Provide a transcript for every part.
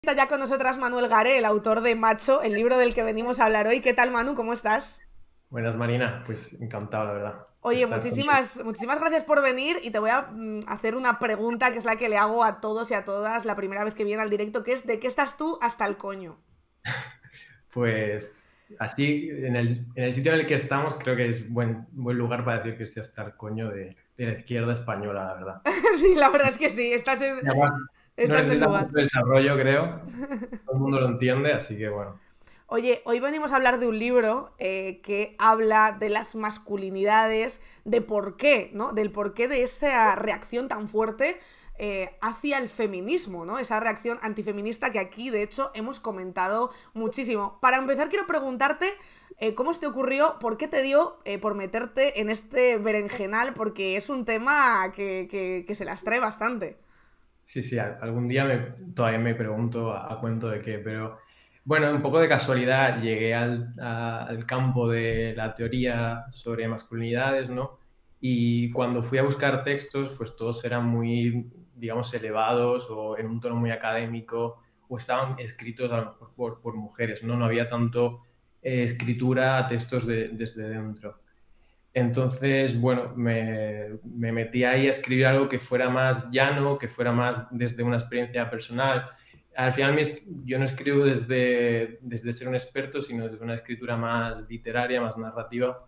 Está ya con nosotras Manuel Gare, el autor de Macho, el libro del que venimos a hablar hoy. ¿Qué tal, Manu? ¿Cómo estás? Buenas, Marina. Pues encantado, la verdad, de Oye, estar contigo. muchísimas gracias por venir y te voy a hacer una pregunta que es la que le hago a todos y a todas la primera vez que vienen al directo, que es ¿de qué estás tú hasta el coño? Pues así, en el sitio en el que estamos, creo que es buen lugar para decir que estoy hasta el coño de la izquierda española, la verdad. Sí, la verdad es que sí, Y además, no estás en el necesita lugar. mucho desarrollo, creo. Todo el mundo lo entiende, así que bueno. Oye, hoy venimos a hablar de un libro que habla de las masculinidades, de por qué, ¿no? Del porqué de esa reacción tan fuerte hacia el feminismo, ¿no? Esa reacción antifeminista que aquí, de hecho, hemos comentado muchísimo. Para empezar, quiero preguntarte cómo se te ocurrió, por qué te dio por meterte en este berenjenal, porque es un tema que se las trae bastante. Sí, sí, algún día todavía me pregunto a cuento de qué, pero bueno, un poco de casualidad llegué al campo de la teoría sobre masculinidades, ¿no? Y cuando fui a buscar textos, pues todos eran muy, digamos, elevados o en un tono muy académico o estaban escritos a lo mejor por mujeres, ¿no? No había tanto escritura, textos desde dentro. Entonces, bueno, me metí ahí a escribir algo que fuera más llano, que fuera más desde una experiencia personal. Al final, yo no escribo desde ser un experto, sino desde una escritura más literaria, más narrativa.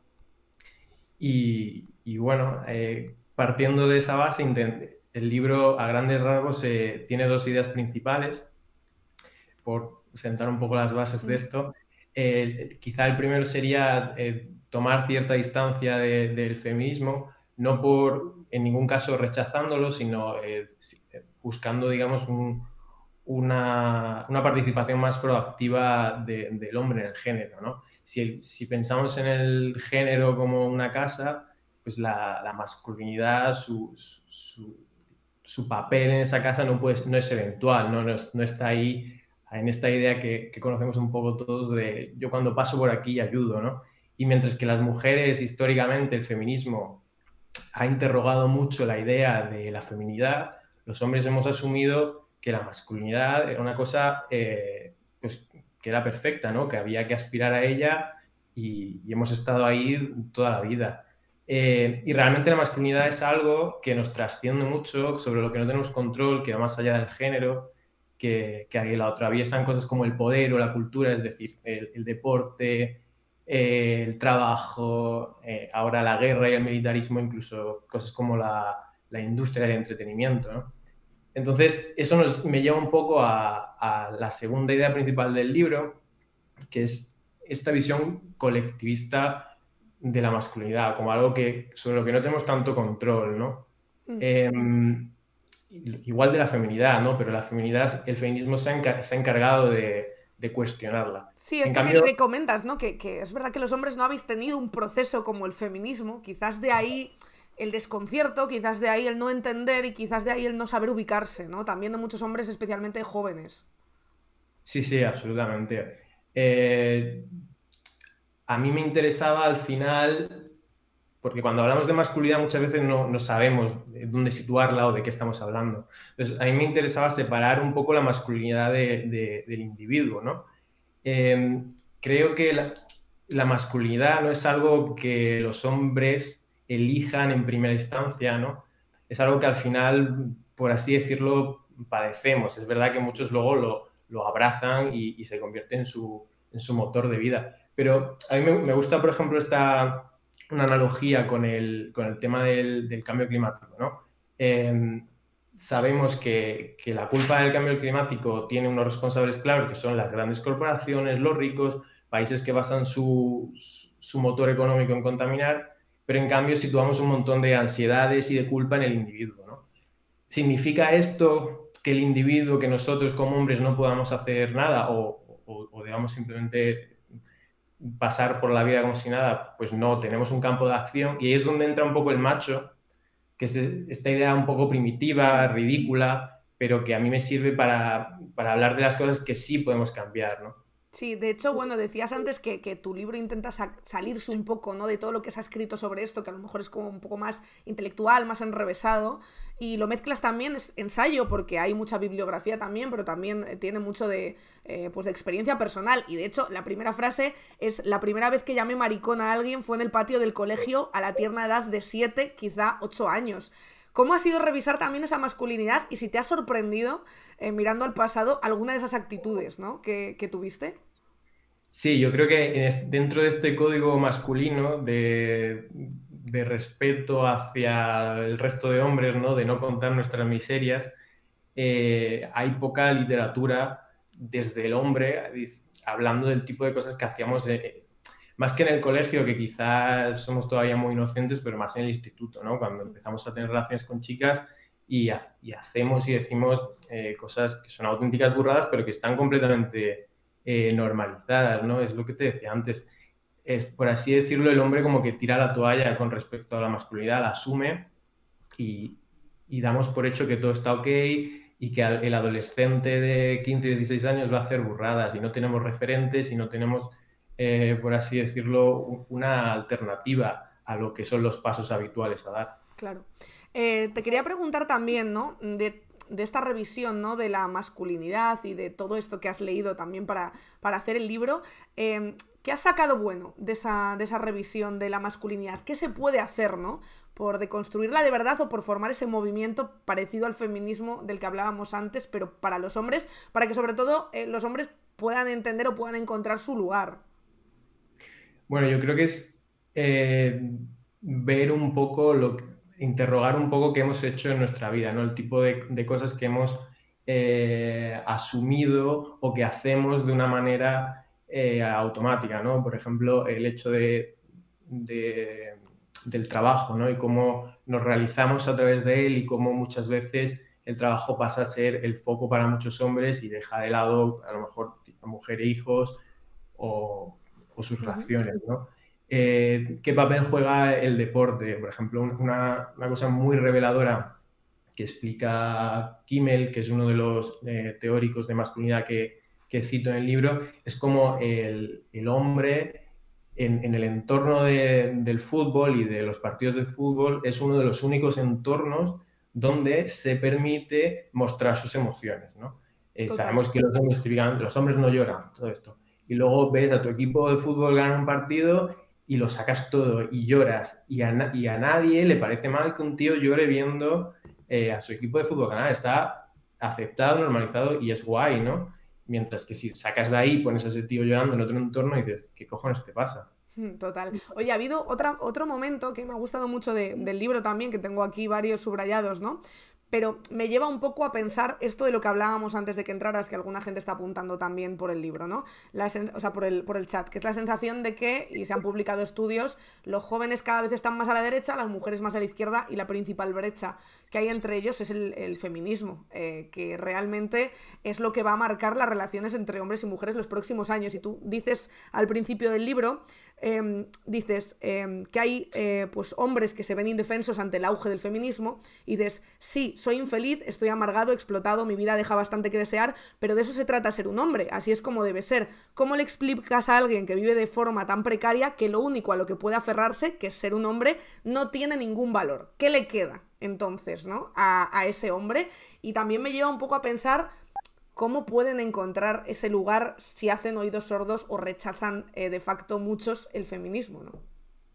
Y bueno, partiendo de esa base, el libro a grandes rasgos tiene dos ideas principales, por sentar un poco las bases de Mm. esto. Quizá el primero sería tomar cierta distancia del feminismo, no por en ningún caso rechazándolo, sino buscando, digamos, una participación más proactiva del hombre en el género, ¿no? Si pensamos en el género como una casa, pues la masculinidad, su papel en esa casa no es eventual, no está ahí en esta idea que conocemos un poco todos de yo cuando paso por aquí ayudo, ¿no? Y mientras que las mujeres, históricamente, el feminismo ha interrogado mucho la idea de la feminidad, los hombres hemos asumido que la masculinidad era una cosa pues, que era perfecta, ¿no? Que había que aspirar a ella y hemos estado ahí toda la vida. Y realmente la masculinidad es algo que nos trasciende mucho, sobre lo que no tenemos control, que va más allá del género, que la atraviesan cosas como el poder o la cultura, es decir, el deporte, el trabajo, ahora la guerra y el militarismo, incluso cosas como la industria del entretenimiento, ¿no? Entonces, eso me lleva un poco a la segunda idea principal del libro, que es esta visión colectivista de la masculinidad, como algo sobre lo que no tenemos tanto control, ¿no? Mm. Eh, igual de la feminidad, ¿no? Pero la feminidad, el feminismo se ha encargado de cuestionarla. Sí, En esto cambio, que comentas, ¿no? Que es verdad que los hombres no habéis tenido un proceso como el feminismo, quizás de ahí el desconcierto, quizás de ahí el no entender y quizás de ahí el no saber ubicarse, ¿no? También de muchos hombres, especialmente jóvenes. sí, sí, absolutamente. Eh, a mí me interesaba al final, porque cuando hablamos de masculinidad muchas veces no sabemos dónde situarla o de qué estamos hablando. Entonces, a mí me interesaba separar un poco la masculinidad del individuo, ¿no? Eh, creo que la masculinidad no es algo que los hombres elijan en primera instancia, ¿no? Es algo que al final, por así decirlo, padecemos. Es verdad que muchos luego lo abrazan y se convierte en su motor de vida. Pero a mí me gusta, por ejemplo, una analogía con el tema del cambio climático, ¿no? Eh, sabemos que la culpa del cambio climático tiene unos responsables claros, que son las grandes corporaciones, los ricos, países que basan su motor económico en contaminar, pero en cambio situamos un montón de ansiedades y de culpa en el individuo, ¿no? ¿Significa esto que el individuo, que nosotros como hombres no podamos hacer nada o digamos simplemente pasar por la vida como si nada? Pues no, tenemos un campo de acción y ahí es donde entra un poco el macho, que es esta idea un poco primitiva, Mm. ridícula, pero que a mí me sirve para hablar de las cosas que sí podemos cambiar, ¿no? Sí, de hecho, bueno, decías antes que tu libro intenta salirse un poco, ¿no? De todo lo que se ha escrito sobre esto, que a lo mejor es como un poco más intelectual, más enrevesado, y lo mezclas también, es ensayo, porque hay mucha bibliografía también, pero también tiene mucho pues de experiencia personal. Y de hecho, la primera frase es: la primera vez que llamé maricón a alguien fue en el patio del colegio a la tierna edad de 7, quizá 8 años. ¿Cómo ha sido revisar también esa masculinidad y si te ha sorprendido, mirando al pasado, alguna de esas actitudes, ¿no? que tuviste? Sí, yo creo que dentro de este código masculino de respeto hacia el resto de hombres, ¿no? De no contar nuestras miserias, hay poca literatura desde el hombre hablando del tipo de cosas que hacíamos, más que en el colegio, que quizás somos todavía muy inocentes, pero más en el instituto, ¿no? Cuando empezamos a tener relaciones con chicas y hacemos y decimos cosas que son auténticas burradas, pero que están completamente normalizadas, ¿no? Es lo que te decía antes. Es, por así decirlo, el hombre como que tira la toalla con respecto a la masculinidad, la asume y, y damos por hecho que todo está ok y que el adolescente de 15 y 16 años va a hacer burradas y no tenemos referentes y no tenemos, por así decirlo, una alternativa a lo que son los pasos habituales a dar. Claro. Te quería preguntar también, ¿no? De esta revisión, ¿no? De la masculinidad y de todo esto que has leído también para hacer el libro. ¿Qué has sacado bueno de esa revisión de la masculinidad? ¿Qué se puede hacer, ¿no? Por deconstruirla de verdad o por formar ese movimiento parecido al feminismo del que hablábamos antes, pero para los hombres, para que sobre todo los hombres puedan entender o puedan encontrar su lugar. Bueno, yo creo que es ver un poco, interrogar un poco qué hemos hecho en nuestra vida, ¿no? El tipo de cosas que hemos asumido o que hacemos de una manera automática, ¿no? Por ejemplo, el hecho de- del trabajo, ¿no? Y cómo nos realizamos a través de él y cómo muchas veces el trabajo pasa a ser el foco para muchos hombres y deja de lado a lo mejor a mujer e hijos o, o sus Ujú. relaciones, ¿no? ¿Qué papel juega el deporte? Por ejemplo, una cosa muy reveladora que explica Kimmel, que es uno de los teóricos de masculinidad que cito en el libro, es como el hombre en el entorno del fútbol y de los partidos de fútbol es uno de los únicos entornos donde se permite mostrar sus emociones, ¿no? Total. Sabemos que los hombres, típicamente, los hombres no lloran, todo esto. Y luego ves a tu equipo de fútbol ganar un partido y lo sacas todo y lloras. Y a nadie le parece mal que un tío llore viendo a su equipo de fútbol ganar. Está aceptado, normalizado y es guay, ¿no? Mientras que si sacas de ahí, pones a ese tío llorando en otro entorno y dices, ¿qué cojones te pasa? Total. Oye, ha habido otro momento que me ha gustado mucho del libro también, que tengo aquí varios subrayados, ¿no? Pero me lleva un poco a pensar esto de lo que hablábamos antes de que entraras, que alguna gente está apuntando también por el libro, ¿no? O sea, por el chat, que es la sensación de que, y se han publicado estudios, los jóvenes cada vez están más a la derecha, las mujeres más a la izquierda, y la principal brecha que hay entre ellos es el feminismo, que realmente es lo que va a marcar las relaciones entre hombres y mujeres los próximos años. Y tú dices al principio del libro dices que hay pues hombres que se ven indefensos ante el auge del feminismo y dices, sí, soy infeliz, estoy amargado, explotado, mi vida deja bastante que desear, pero de eso se trata ser un hombre, así es como debe ser. ¿Cómo le explicas a alguien que vive de forma tan precaria que lo único a lo que puede aferrarse, que es ser un hombre, no tiene ningún valor? ¿Qué le queda entonces, ¿no? A ese hombre? Y también me lleva un poco a pensar ¿cómo pueden encontrar ese lugar si hacen oídos sordos o rechazan de facto muchos el feminismo, ¿no?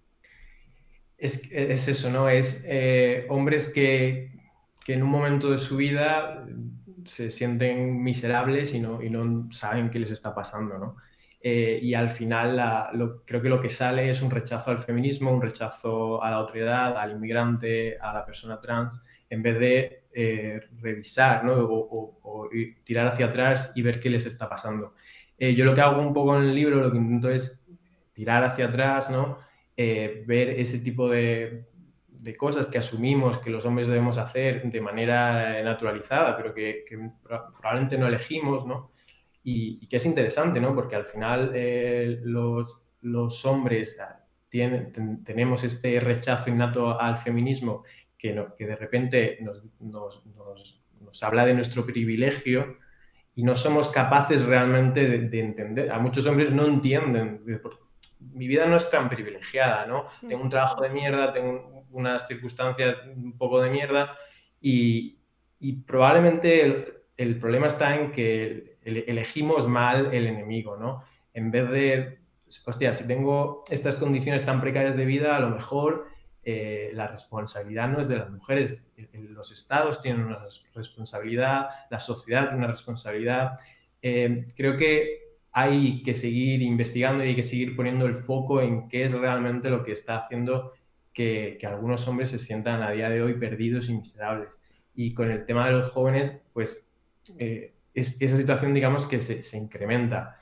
Es eso, ¿no? Es hombres que en un momento de su vida se sienten miserables y no saben qué les está pasando, ¿no? Y al final creo que lo que sale es un rechazo al feminismo, un rechazo a la otredad, al inmigrante, a la persona trans, en vez de revisar, ¿no? O tirar hacia atrás y ver qué les está pasando. Yo lo que hago un poco en el libro, lo que intento es tirar hacia atrás, ¿no? Ver ese tipo de cosas que asumimos que los hombres debemos hacer de manera naturalizada, pero que probablemente no elegimos, ¿no? Y que es interesante, ¿no? Porque al final los hombres tenemos este rechazo innato al feminismo que de repente nos habla de nuestro privilegio y no somos capaces realmente de entender. A muchos hombres no entienden. Mi vida no es tan privilegiada, ¿no? Tengo un trabajo de mierda, tengo unas circunstancias un poco de mierda y probablemente el problema está en que elegimos mal el enemigo, ¿no? En vez de, hostia, si tengo estas condiciones tan precarias de vida, a lo mejor la responsabilidad no es de las mujeres. Los estados tienen una responsabilidad, la sociedad tiene una responsabilidad. Creo que hay que seguir investigando y hay que seguir poniendo el foco en qué es realmente lo que está haciendo que algunos hombres se sientan a día de hoy perdidos y miserables. Y con el tema de los jóvenes, pues es esa situación, digamos, que se incrementa.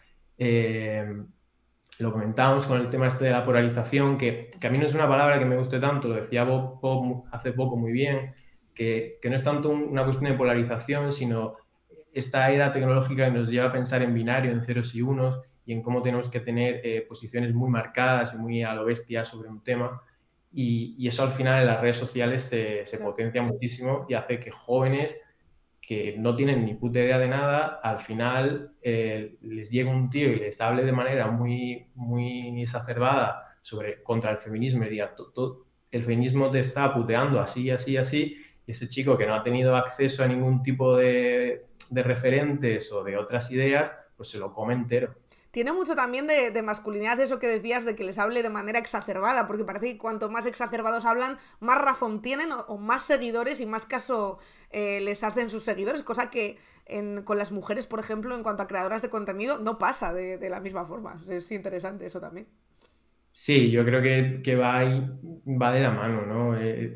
Lo comentábamos con el tema este de la polarización, que a mí no es una palabra que me guste tanto, lo decía Bob hace poco muy bien, que no es tanto una cuestión de polarización, sino esta era tecnológica que nos lleva a pensar en binario, en ceros y unos, y en cómo tenemos que tener posiciones muy marcadas y muy a lo bestia sobre un tema. Y eso al final en las redes sociales se potencia muchísimo y hace que jóvenes que no tienen ni puta idea de nada, al final les llega un tío y les hable de manera muy, muy exacerbada contra el feminismo y diga, el feminismo te está puteando así, así, así, y ese chico que no ha tenido acceso a ningún tipo de referentes o de otras ideas, pues se lo come entero. Tiene mucho también de masculinidad eso que decías, de que les hable de manera exacerbada, porque parece que cuanto más exacerbados hablan, más razón tienen o más seguidores y más caso les hacen sus seguidores, cosa que con las mujeres, por ejemplo, en cuanto a creadoras de contenido, no pasa de la misma forma. Es interesante eso también. Sí, yo creo que va de la mano, ¿no?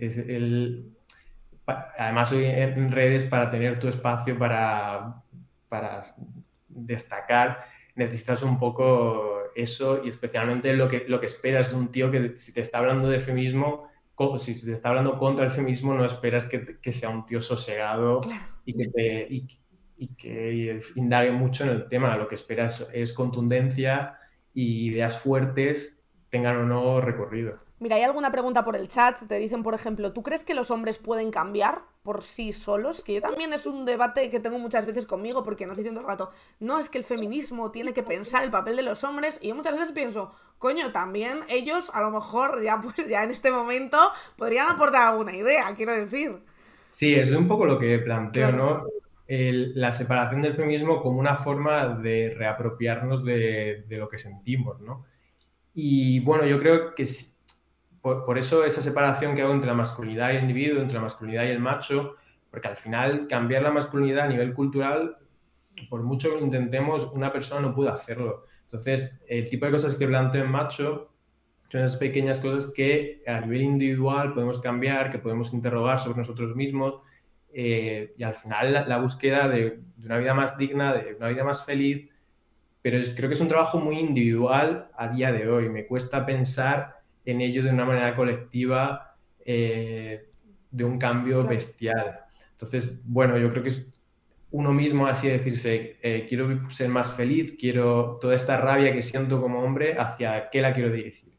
Además, hoy en redes, para tener tu espacio para destacar, necesitas un poco eso y especialmente lo que esperas de un tío que si te está hablando de feminismo, si te está hablando contra el feminismo, no esperas que sea un tío sosegado y que indague mucho en el tema. Lo que esperas es contundencia y ideas fuertes, tengan o no recorrido. Mira, hay alguna pregunta por el chat. Te dicen, por ejemplo, ¿tú crees que los hombres pueden cambiar por sí solos? Que yo también es un debate que tengo muchas veces conmigo porque nos dicen todo el rato, no, es que el feminismo tiene que pensar el papel de los hombres. Y yo muchas veces pienso, coño, también ellos a lo mejor ya, pues, ya en este momento podrían aportar alguna idea, quiero decir. Sí, eso es un poco lo que planteo, Claro. ¿no? La separación del feminismo como una forma de reapropiarnos de lo que sentimos, ¿no? Y bueno, yo creo que por eso esa separación que hago entre la masculinidad y el individuo, entre la masculinidad y el macho, porque al final cambiar la masculinidad a nivel cultural, por mucho que lo intentemos, una persona no puede hacerlo. Entonces, el tipo de cosas que planteo en macho son esas pequeñas cosas que a nivel individual podemos cambiar, que podemos interrogar sobre nosotros mismos y al final la búsqueda de una vida más digna, de una vida más feliz, pero creo que es un trabajo muy individual a día de hoy. Me cuesta pensar en ello de una manera colectiva, de un cambio Claro. bestial. Entonces, bueno, yo creo que es uno mismo así decirse, quiero ser más feliz, quiero toda esta rabia que siento como hombre, ¿hacia qué la quiero dirigir?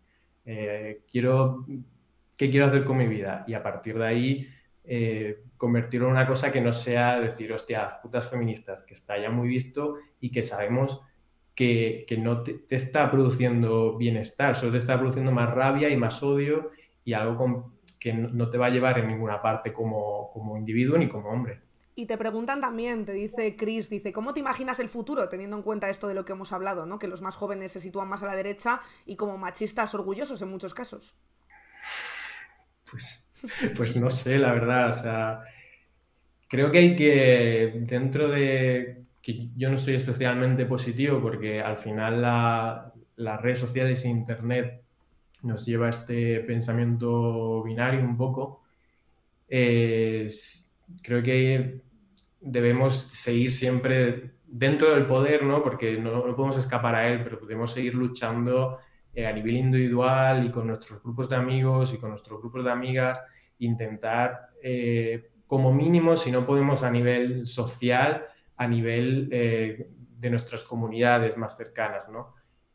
¿Qué quiero hacer con mi vida? Y a partir de ahí, convertirlo en una cosa que no sea decir, hostia, las putas feministas, que está ya muy visto y que sabemos que no te está produciendo bienestar, solo te está produciendo más rabia y más odio y algo que no te va a llevar en ninguna parte como individuo ni como hombre. Y te preguntan también, te dice Chris, dice, ¿cómo te imaginas el futuro teniendo en cuenta esto de lo que hemos hablado, ¿no? Que los más jóvenes se sitúan más a la derecha y como machistas orgullosos en muchos casos. Pues, pues no sé, la verdad, o sea, creo que hay que, dentro de que yo no soy especialmente positivo porque al final las redes sociales e internet nos lleva a este pensamiento binario un poco, creo que debemos seguir siempre dentro del poder, ¿no? Porque no podemos escapar a él, pero podemos seguir luchando a nivel individual y con nuestros grupos de amigos y con nuestros grupos de amigas, intentar, como mínimo, si no podemos a nivel social, a nivel de nuestras comunidades más cercanas, ¿no?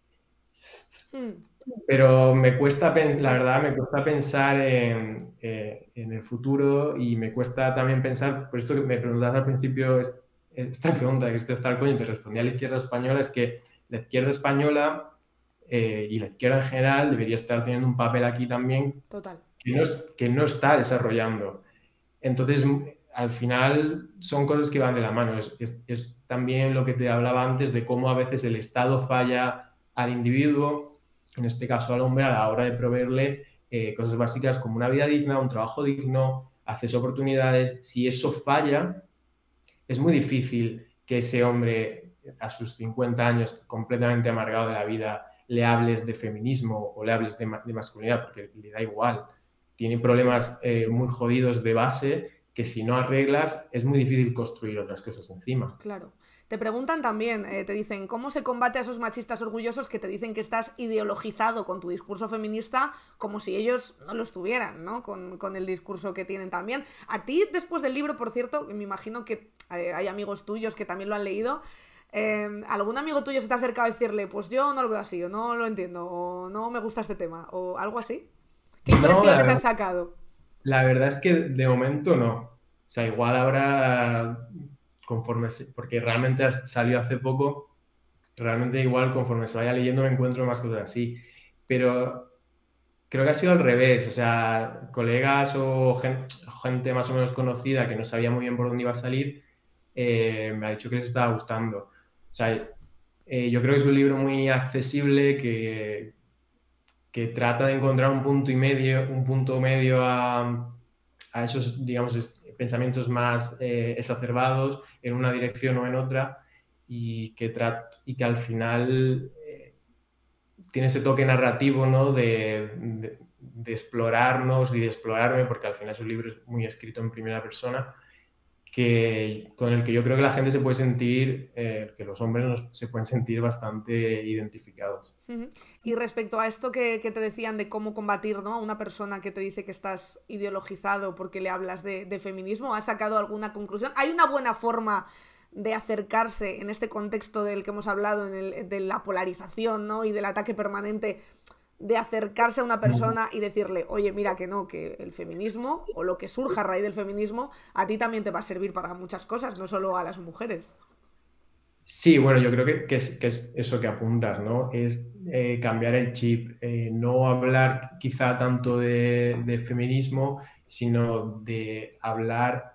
Pero me cuesta, la Sí. verdad, me cuesta pensar en el futuro y me cuesta también pensar, por esto que me preguntabas al principio, esta pregunta que estoy hasta el coño y te respondí a la izquierda española, es que la izquierda española y la izquierda en general debería estar teniendo un papel aquí también. Total. Que no está desarrollando. Entonces, al final son cosas que van de la mano. Es también lo que te hablaba antes de cómo a veces el Estado falla al individuo, en este caso al hombre, a la hora de proveerle cosas básicas como una vida digna, un trabajo digno, acceso a oportunidades. Si eso falla, es muy difícil que ese hombre a sus 50 años completamente amargado de la vida le hables de feminismo o le hables de masculinidad, porque le da igual. Tiene problemas muy jodidos de base que si no arreglas es muy difícil construir otras cosas encima. Claro. Te preguntan también, te dicen, ¿cómo se combate a esos machistas orgullosos que te dicen que estás ideologizado con tu discurso feminista como si ellos no lo estuvieran, ¿no? Con el discurso que tienen también. A ti, después del libro, por cierto, me imagino que hay amigos tuyos que también lo han leído, ¿algún amigo tuyo se te ha acercado a decirle, pues yo no lo veo así, o no lo entiendo, o no me gusta este tema, o algo así? ¿Qué impresiones has sacado? La verdad es que de momento no. O sea, igual ahora, porque realmente salió hace poco, realmente igual conforme se vaya leyendo me encuentro más cosas así. Pero creo que ha sido al revés. O sea, colegas o gente más o menos conocida que no sabía muy bien por dónde iba a salir, me ha dicho que les estaba gustando. O sea, yo creo que es un libro muy accesible que trata de encontrar un punto medio a esos, digamos, pensamientos más exacerbados en una dirección o en otra y que al final tiene ese toque narrativo, ¿no? de explorarnos y de explorarme, porque al final es un libro muy escrito en primera persona, con el que yo creo que la gente se puede sentir, que los hombres se pueden sentir bastante identificados. Y respecto a esto que te decían de cómo combatir, ¿no?, a una persona que te dice que estás ideologizado porque le hablas de feminismo, ¿has sacado alguna conclusión? ¿Hay una buena forma de acercarse en este contexto del que hemos hablado, de la polarización, ¿no?, y del ataque permanente, de acercarse a una persona y decirle, oye, mira que no, que el feminismo o lo que surja a raíz del feminismo a ti también te va a servir para muchas cosas, no solo a las mujeres? Sí, bueno, yo creo que es eso que apuntas, ¿no? Es cambiar el chip, no hablar quizá tanto de feminismo, sino de hablar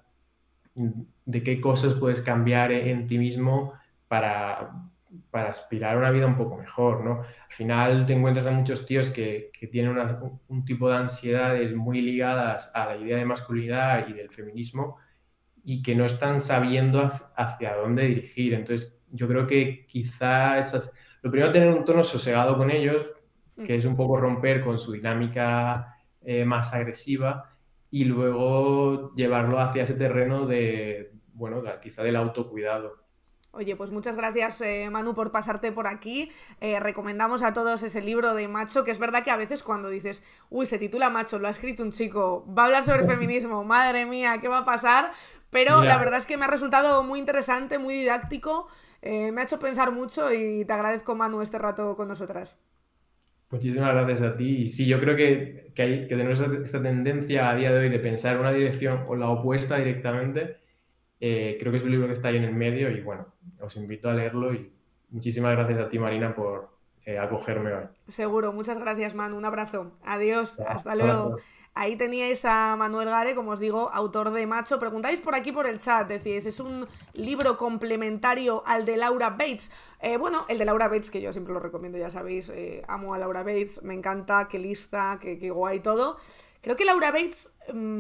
de qué cosas puedes cambiar en ti mismo para aspirar a una vida un poco mejor, ¿no? Al final te encuentras a muchos tíos que tienen un tipo de ansiedades muy ligadas a la idea de masculinidad y del feminismo y que no están sabiendo hacia dónde dirigir. Entonces, yo creo que quizá lo primero, tener un tono sosegado con ellos, que es un poco romper con su dinámica más agresiva, y luego llevarlo hacia ese terreno bueno, quizá del autocuidado. Oye, pues muchas gracias, Manu, por pasarte por aquí. Recomendamos a todos ese libro de Macho, que es verdad que a veces cuando dices, uy, se titula Macho, lo ha escrito un chico, va a hablar sobre feminismo, madre mía, ¿qué va a pasar? Pero la verdad es que me ha resultado muy interesante, muy didáctico, me ha hecho pensar mucho y te agradezco, Manu, este rato con nosotras. Muchísimas gracias a ti. Y sí, yo creo que tenemos esta tendencia a día de hoy de pensar una dirección o la opuesta directamente. Creo que es un libro que está ahí en el medio y bueno, os invito a leerlo y muchísimas gracias a ti, Marina, por acogerme hoy. Seguro, muchas gracias, Manu, un abrazo. Adiós, hasta luego. Abrazo. Ahí teníais a Manuel Gare, como os digo, autor de Macho. Preguntáis por aquí por el chat, decís, ¿es un libro complementario al de Laura Bates? Bueno, el de Laura Bates, que yo siempre lo recomiendo, ya sabéis, amo a Laura Bates, me encanta, qué lista, qué guay todo. Creo que Laura Bates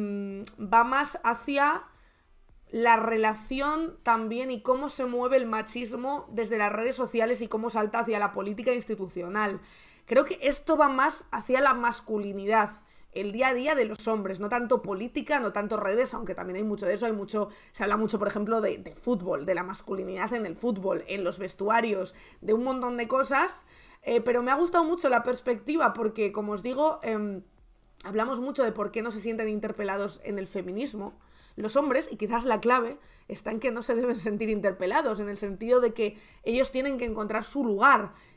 va más hacia la relación también y cómo se mueve el machismo desde las redes sociales y cómo salta hacia la política institucional. Creo que esto va más hacia la masculinidad, el día a día de los hombres, no tanto política, no tanto redes, aunque también hay mucho de eso, se habla mucho, por ejemplo, de fútbol, de la masculinidad en el fútbol, en los vestuarios, de un montón de cosas, pero me ha gustado mucho la perspectiva porque, como os digo, hablamos mucho de por qué no se sienten interpelados en el feminismo los hombres, y quizás la clave está en que no se deben sentir interpelados, en el sentido de que ellos tienen que encontrar su lugar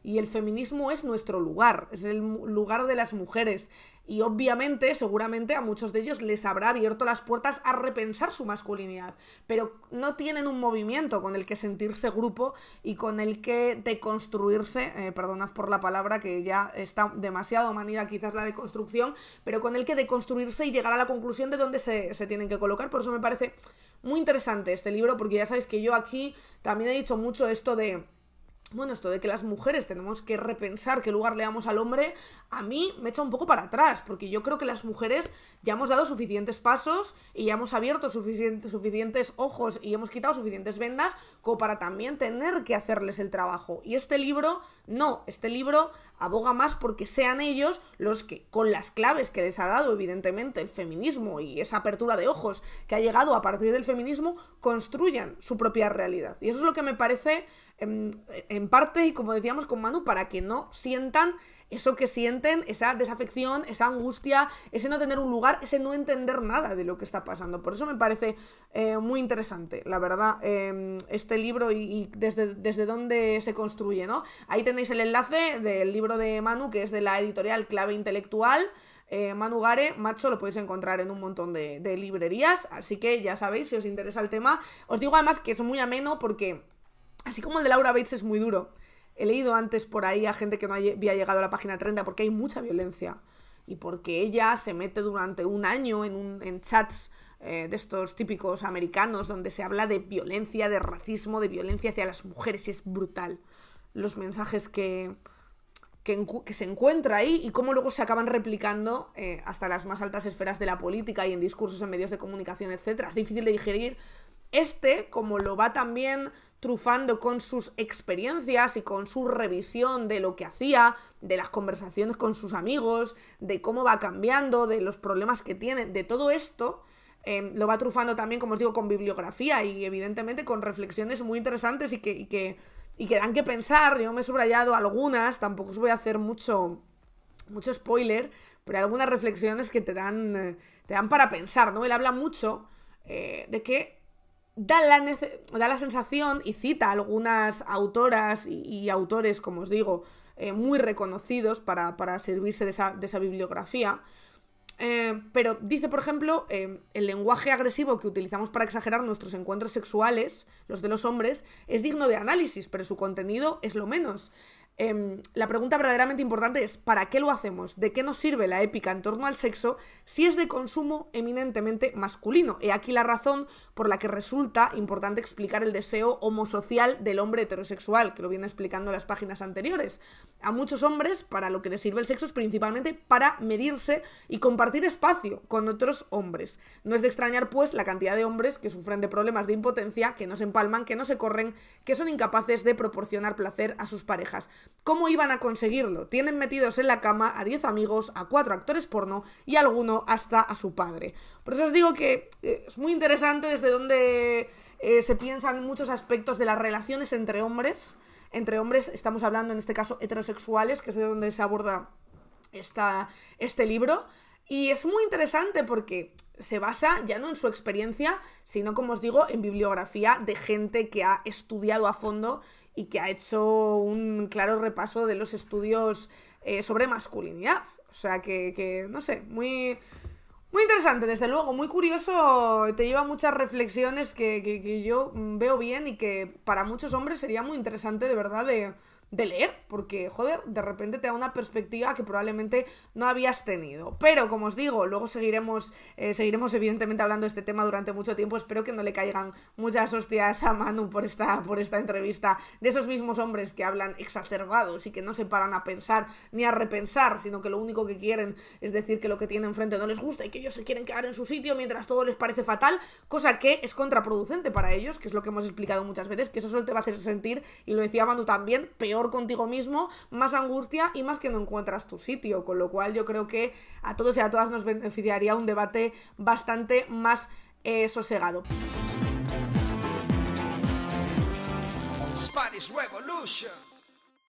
y el feminismo es nuestro lugar, es el lugar de las mujeres. Y obviamente, seguramente a muchos de ellos les habrá abierto las puertas a repensar su masculinidad, pero no tienen un movimiento con el que sentirse grupo y con el que deconstruirse, perdonad por la palabra que ya está demasiado manida quizás la deconstrucción, pero con el que deconstruirse y llegar a la conclusión de dónde se tienen que colocar. Por eso me parece muy interesante este libro, porque ya sabéis que yo aquí también he dicho mucho esto de... Bueno, esto de que las mujeres tenemos que repensar qué lugar le damos al hombre, a mí me echa un poco para atrás, porque yo creo que las mujeres ya hemos dado suficientes pasos y ya hemos abierto suficientes ojos y hemos quitado suficientes vendas como para también tener que hacerles el trabajo. Y este libro, no, este libro aboga más porque sean ellos los que, con las claves que les ha dado evidentemente el feminismo y esa apertura de ojos que ha llegado a partir del feminismo, construyan su propia realidad. Y eso es lo que me parece... En parte, y como decíamos con Manu, para que no sientan eso que sienten, esa desafección, esa angustia, ese no tener un lugar, ese no entender nada de lo que está pasando. Por eso me parece muy interesante, la verdad, este libro y desde dónde se construye, ¿no? Ahí tenéis el enlace del libro de Manu, que es de la editorial Clave Intelectual. Manu Gare, macho, lo podéis encontrar en un montón de librerías, así que ya sabéis, si os interesa el tema. Os digo además que es muy ameno porque... Así como el de Laura Bates es muy duro, he leído antes por ahí a gente que no había llegado a la página 30 porque hay mucha violencia y porque ella se mete durante un año en chats de estos típicos americanos donde se habla de violencia, de racismo, de violencia hacia las mujeres, y es brutal los mensajes que se encuentra ahí y cómo luego se acaban replicando hasta las más altas esferas de la política y en discursos en medios de comunicación, etc. Es difícil de digerir. Como lo va también trufando con sus experiencias y con su revisión de lo que hacía, de las conversaciones con sus amigos, de cómo va cambiando, de los problemas que tiene, de todo esto, lo va trufando también, como os digo, con bibliografía y evidentemente con reflexiones muy interesantes y que dan que pensar. Yo me he subrayado algunas, tampoco os voy a hacer mucho spoiler, pero hay algunas reflexiones que te dan para pensar, ¿no? Él habla mucho de que da la sensación, y cita a algunas autoras y autores, como os digo, muy reconocidos para servirse de esa bibliografía, pero dice, por ejemplo, el lenguaje agresivo que utilizamos para exagerar nuestros encuentros sexuales, los de los hombres, es digno de análisis, pero su contenido es lo menos. La pregunta verdaderamente importante es: ¿para qué lo hacemos? ¿De qué nos sirve la épica en torno al sexo si es de consumo eminentemente masculino? He aquí la razón por la que resulta importante explicar el deseo homosocial del hombre heterosexual, que lo viene explicando en las páginas anteriores. A muchos hombres, para lo que les sirve el sexo es principalmente para medirse y compartir espacio con otros hombres. No es de extrañar, pues, la cantidad de hombres que sufren de problemas de impotencia, que no se empalman, que no se corren, que son incapaces de proporcionar placer a sus parejas. ¿Cómo iban a conseguirlo? Tienen metidos en la cama a 10 amigos, a 4 actores porno y a alguno hasta a su padre. Por eso os digo que es muy interesante desde donde se piensan muchos aspectos de las relaciones entre hombres. Entre hombres, estamos hablando en este caso heterosexuales, que es de donde se aborda este libro. Y es muy interesante porque se basa ya no en su experiencia, sino, como os digo, en bibliografía de gente que ha estudiado a fondo y que ha hecho un claro repaso de los estudios sobre masculinidad. O sea que no sé, muy interesante, desde luego, muy curioso, te lleva muchas reflexiones que yo veo bien y que para muchos hombres sería muy interesante de verdad de leer, porque, joder, de repente te da una perspectiva que probablemente no habías tenido. Pero, como os digo, luego seguiremos evidentemente hablando de este tema durante mucho tiempo. Espero que no le caigan muchas hostias a Manu por esta entrevista, de esos mismos hombres que hablan exacerbados y que no se paran a pensar ni a repensar, sino que lo único que quieren es decir que lo que tienen enfrente no les gusta y que ellos se quieren quedar en su sitio mientras todo les parece fatal, cosa que es contraproducente para ellos, que es lo que hemos explicado muchas veces, que eso solo te va a hacer sentir, y lo decía Manu también, peor contigo mismo, más angustia y más que no encuentras tu sitio, con lo cual yo creo que a todos y a todas nos beneficiaría un debate bastante más sosegado. Spanish Revolution.